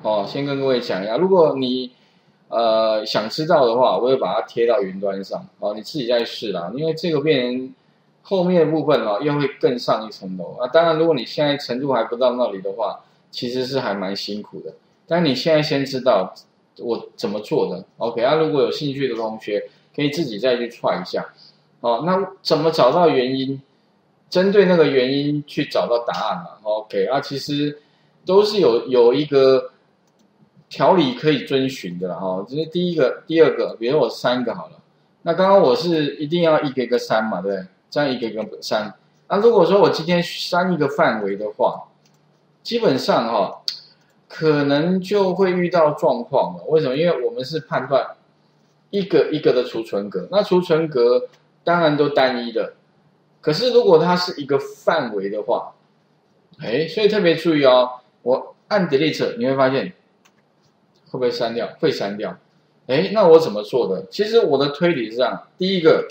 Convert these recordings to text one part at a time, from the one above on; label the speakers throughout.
Speaker 1: 哦，先跟各位讲一下，如果你想知道的话，我会把它贴到云端上，哦，你自己再试啦，因为这个变成后面的部分哦，又会更上一层楼啊。当然，如果你现在程度还不到那里的话，其实是还蛮辛苦的。但你现在先知道我怎么做的 ，OK 啊？如果有兴趣的同学，可以自己再去 try 一下。哦，那怎么找到原因？针对那个原因去找到答案嘛 ？OK 啊，其实都是有一个条理可以遵循的啦。哈，这是第一个，第二个，比如我3个好了。那刚刚我是一定要一个一个删嘛，对不对？这样一个一个删。那如果说我今天删一个范围的话，基本上哈，可能就会遇到状况了。为什么？因为我们是判断一个一个的储存格，那储存格当然都单一的。可是如果它是一个范围的话，所以特别注意哦，我按 delete 你会发现会不会删掉？会删掉。那我怎么做的？其实我的推理是这样：第一个，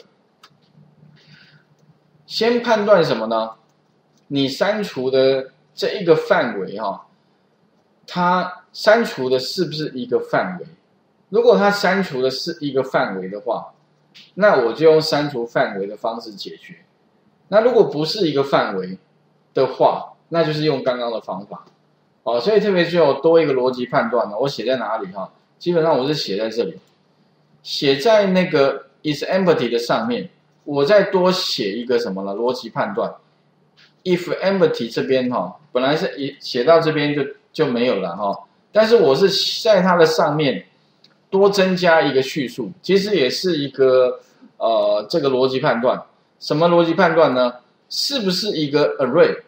Speaker 1: 先判断什么呢？你删除的这一个范围哈，它删除的是不是一个范围？如果它删除的是一个范围的话，那我就用删除范围的方式解决。那如果不是一个范围的话，那就是用刚刚的方法。哦，所以特别就有多一个逻辑判断呢，我写在哪里哈？基本上我是写在这里，写在那个 is empty 的上面，我再多写一个什么呢？逻辑判断 if empty 这边哈，本来是写到这边就没有了哈，但是我是在它的上面多增加一个叙述，其实也是一个这个逻辑判断。什么逻辑判断呢？是不是一个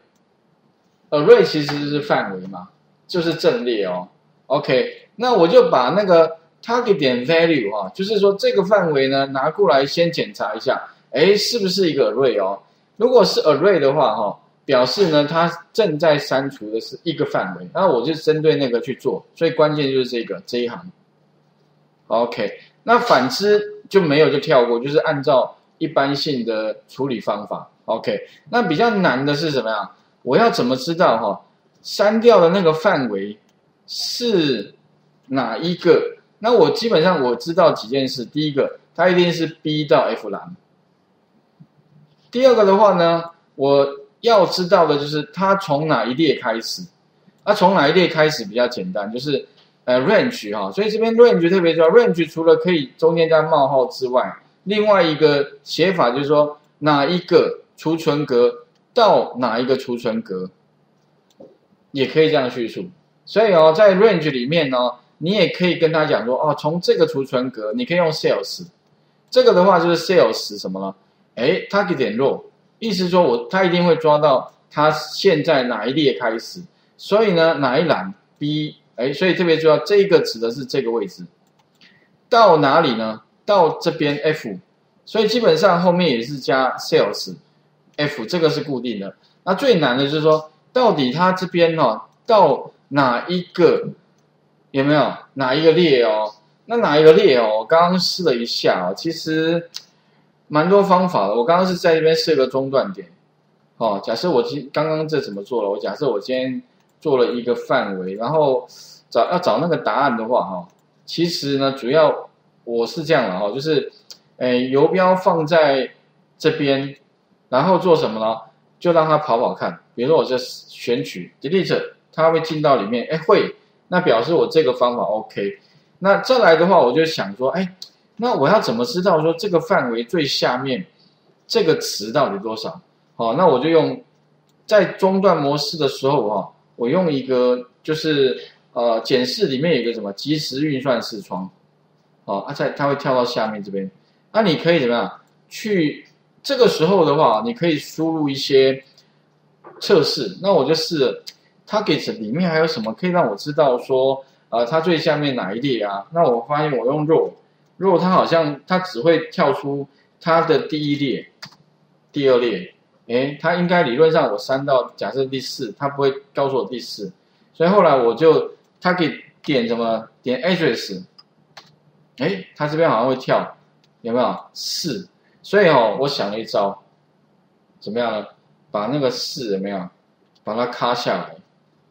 Speaker 1: array？array 其实是范围嘛，就是阵列哦。OK， 那我就把那个 target 点 value 哈，就是说这个范围呢拿过来先检查一下，是不是一个 array 哦？如果是 array 的话哈，表示呢它正在删除的是一个范围，那我就针对那个去做，所以关键就是这一行。OK， 那反之就没有就跳过，就是按照一般性的处理方法 ，OK。那比较难的是什么呀？我要怎么知道哈，删掉的那个范围是哪一个？那我基本上我知道几件事。第一个，它一定是 B 到 F 栏。第二个的话呢，我要知道的就是它从哪一列开始。从哪一列开始比较简单，就是range 哈。所以这边 range 特别重要 ，range 除了可以中间加冒号之外，另外一个写法就是说，哪一个储存格到哪一个储存格，也可以这样叙述。所以在 range 里面呢，你也可以跟他讲说，从这个储存格，你可以用 sales， 这个的话就是 sales 什么呢？target 点 row， 意思说他一定会抓到他现在哪一列开始，所以呢哪一栏 B， 所以特别重要，这一个指的是这个位置，到哪里呢？到这边 F， 所以基本上后面也是加 sales F， 这个是固定的。那最难的就是说，到底它这边到哪一个有没有哪一个列哦？那哪一个列哦？我刚刚试了一下其实蛮多方法的。我刚刚是在这边设个中断点假设我刚刚这怎么做了？我假设我今天做了一个范围，然后要找那个答案的话其实呢主要我是这样的就是游标放在这边，然后做什么呢？就让它跑跑看。比如说我就选取 delete， 它会进到里面，会，那表示我这个方法 OK。那再来的话，我就想说，那我要怎么知道说这个范围最下面这个值到底多少？那我就用在中断模式的时候我用一个就是检视里面有一个什么即时运算视窗，它会跳到下面这边。那你可以怎么样去？这个时候的话，你可以输入一些测试。那我就试了 target 里面还有什么可以让我知道说，它最下面哪一列啊？那我发现我用 row 它好像它只会跳出它的第一列、第二列。它应该理论上我删到假设第4，它不会告诉我第4。所以后来我就 target 点什么点 address， 它这边好像会跳，有没有4？所以我想了一招，怎么样呢？把那个4有没有把它卡下来，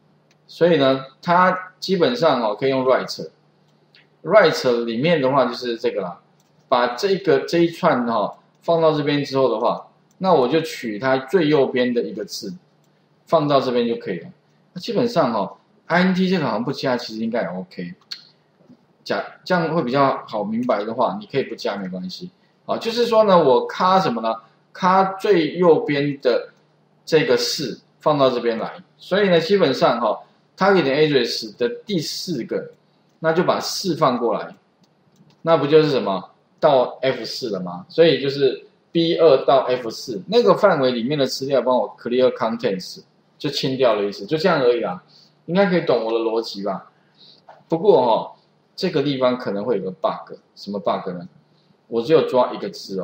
Speaker 1: 所以呢，它基本上可以用 write 里面的话就是这个啦，把这一串放到这边之后的话，那我就取它最右边的一个字放到这边就可以了。那基本上int 这个好像不加，其实应该也 OK。这样会比较好明白的话，你可以不加没关系。就是说呢，我卡什么呢？卡最右边的这个4放到这边来，所以呢，基本上target address 的第4个，那就把4放过来，那不就是什么到 F4 了吗？所以就是 B2 到 F4 那个范围里面的资料帮我 clear contents 就清掉了意思，就这样而已啦，应该可以懂我的逻辑吧？不过这个地方可能会有个 bug， 什么 bug 呢？我只有抓一个字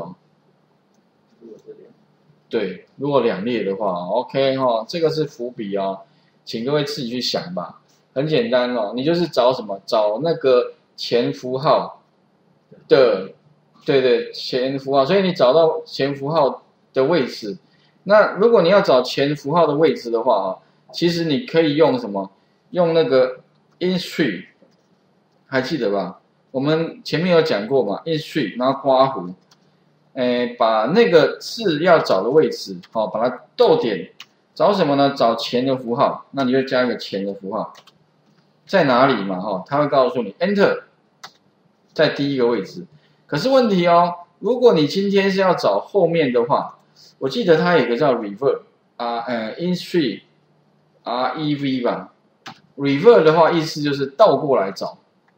Speaker 1: 对，如果2列的话 ，OK 这个是伏笔请各位自己去想吧。很简单你就是找什么？找那个前符号的，对，前符号。所以你找到前符号的位置，那如果你要找前符号的位置的话其实你可以用什么？用那个 in_string， 还记得吧？我们前面有讲过嘛 ，in_string， 然后括弧。把那个字要找的位置，把它逗点，找什么呢？找前的符号，那你就加一个前的符号，在哪里嘛？它会告诉你 Enter， 在第一个位置。可是问题如果你今天是要找后面的话，我记得它有个叫 Revert in_string rev 吧 ，Revert 的话意思就是倒过来找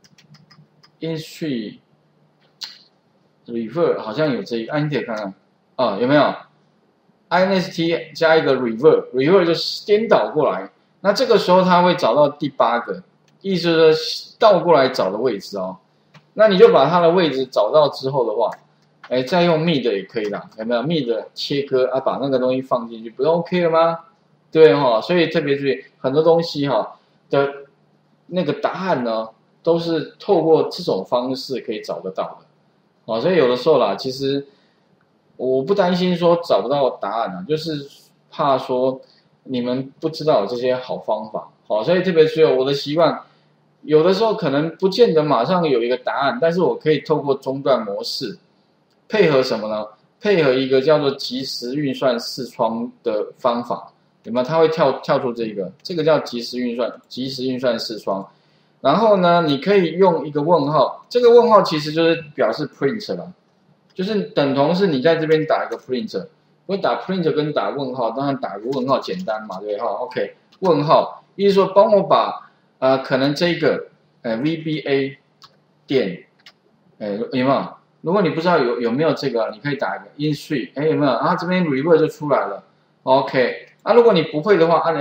Speaker 1: in_string。reverse 好像有这一个，你得看看有没有 inst 加一个 reverse 就是颠倒过来，那这个时候它会找到第8个，意思是倒过来找的位置那你就把它的位置找到之后的话，再用 mid 也可以啦，有没有 mid 切割把那个东西放进去，不是 OK 了吗？对所以特别注意很多东西的那个答案呢，都是透过这种方式可以找得到的。所以有的时候啦，其实我不担心说找不到答案就是怕说你们不知道有这些好方法。所以特别是我的习惯，有的时候可能不见得马上有一个答案，但是我可以透过中断模式，配合什么呢？配合一个叫做即时运算视窗的方法，有没有？它会跳出这个叫即时运算视窗。然后呢，你可以用一个问号，这个问号其实就是表示 print 啦，就是等同是你在这边打一个 print， 我打 print 跟打问号，当然打个问号简单嘛，对吧？OK， 问号，意思说帮我把可能这个VBA 点有没有？如果你不知道有没有这个，你可以打一个 in_string， 有没有？这边 reverse 就出来了 ，OK， 如果你不会的话，按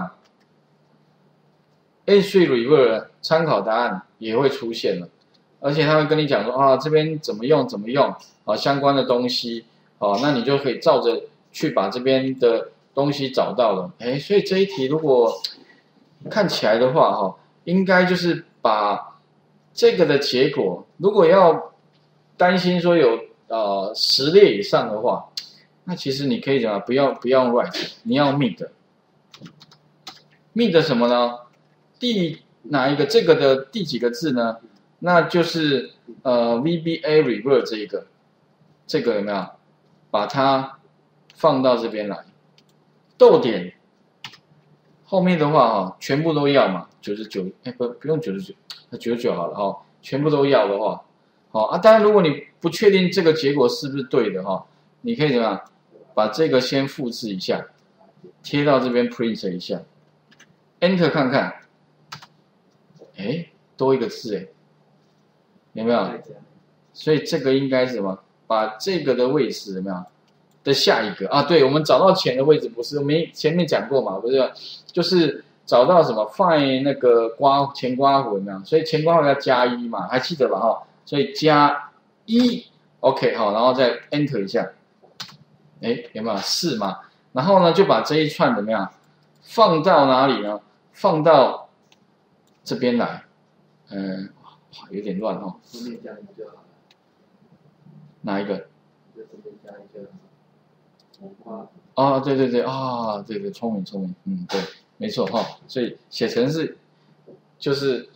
Speaker 1: F1。in_string reverse 参考答案也会出现了，而且他会跟你讲说这边怎么用相关的东西那你就可以照着去把这边的东西找到了。所以这一题如果看起来的话应该就是把这个的结果，如果要担心说有10列以上的话，那其实你可以怎么不要用 write， 你要 mid 什么呢？哪一个这个的第几个字呢？那就是VBA reverse 这个有没有？把它放到这边来，逗点后面的话全部都要嘛，99，不用99，99好了全部都要的话，当然如果你不确定这个结果是不是对的你可以怎么样？把这个先复制一下，贴到这边 print 一下 ，Enter 看看。多一个字有没有？所以这个应该是什么？把这个的位置有没有？的下一个对，我们找到前的位置不是？我们前面讲过嘛，不是？就是找到什么 find 那个前刮弧有没有？所以前刮弧要加1嘛，还记得吧所以加1 ，OK 然后再 Enter 一下，有没有4嘛？然后呢就把这一串怎么样放到哪里呢？放到这边来，有点乱
Speaker 2: 后面加1就好了。
Speaker 1: 哪一个？
Speaker 2: 就这边加一个红花。
Speaker 1: 对对，聪明，对， 没错哈，所以写程式就是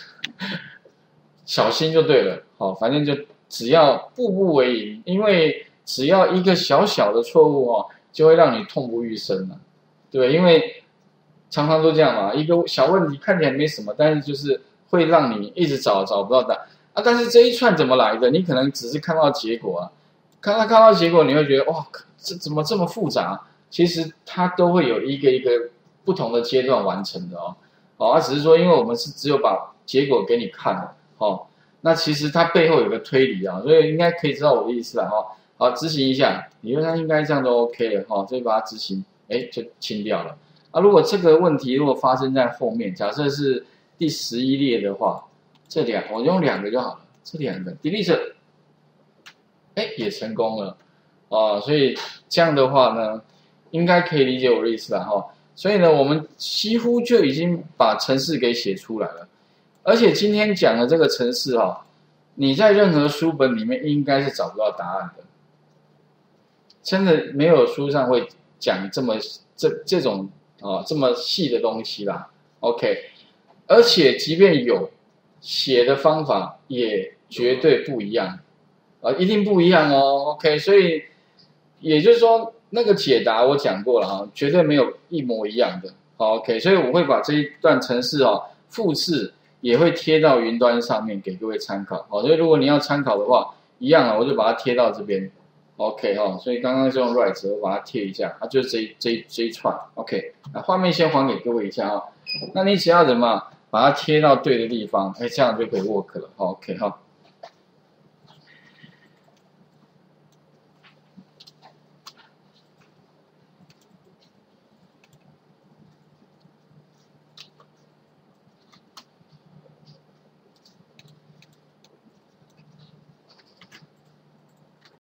Speaker 1: 小心就对了，好，反正就只要步步为营，因为只要一个小小的错误哦，就会让你痛不欲生了，对，因为常常都这样嘛，一个小问题看起来没什么，但是就是会让你一直找不到答案啊。但是这一串怎么来的？你可能只是看到结果啊，看到结果，你会觉得哇，这怎么这么复杂？其实它都会有一个不同的阶段完成的哦。哦，只是说，因为我们是只有把结果给你看，哦，那其实它背后有个推理啊，所以应该可以知道我的意思了哈。好，执行一下，理论上应该这样都 OK 了哈，所以把它执行，哎，就清掉了。啊，如果这个问题如果发生在后面，假设是第11列的话，我用2个就好了，这2个 delete， 哎，也成功了，啊，所以这样的话呢，应该可以理解我的意思了哈。所以呢，我们几乎就已经把程式给写出来了，而且今天讲的这个程式哈，你在任何书本里面应该是找不到答案的，真的没有书上会讲这种这么细的东西啦。OK， 而且即便有写的方法，也绝对不一样一定不一样哦。OK， 所以也就是说，那个解答我讲过了哈，绝对没有一模一样的。OK， 所以我会把这一段程式复制，也会贴到云端上面给各位参考。好，所以如果你要参考的话，一样啊，我就把它贴到这边。OK 哈，所以刚刚是用 right， 我把它贴一下，就是这一串。OK， 那画面先还给各位一下那你只要把它贴到对的地方，哎，这样就可以 work 了。OK 哈。